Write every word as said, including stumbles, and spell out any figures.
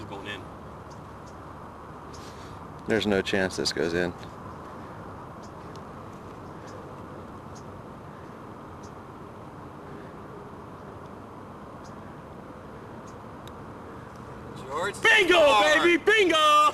going in. There's no chance this goes in. George. Bingo, baby, bingo!